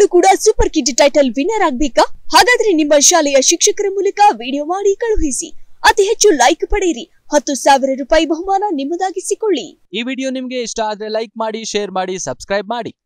ಮಕ್ಕಳು ಕೂಡ super kid title winner ಆಗಬೇಕಾ? ಹಾಗಾದ್ರೆ ನಿಮ್ಮ ಶಾಲೆಯ ಶಿಕ್ಷಕರ ಮೂಲಕ ವಿಡಿಯೋ ಮಾಡಿ ಕಳುಹಿಸಿ. ಅತಿ ಹೆಚ್ಚು ಲೈಕ್ ಪಡೆಯಿರಿ. 10,000 ರೂಪಾಯಿ ಬಹುಮಾನ ನಿಮ್ಮದಾಗಿಸಿಕೊಳ್ಳಿ. ಈ ವಿಡಿಯೋ ನಿಮಗೆ ಇಷ್ಟ ಆದ್ರೆ ಲೈಕ್ ಮಾಡಿ, ಶೇರ್ ಮಾಡಿ, ಸಬ್ಸ್ಕ್ರೈಬ್ ಮಾಡಿ.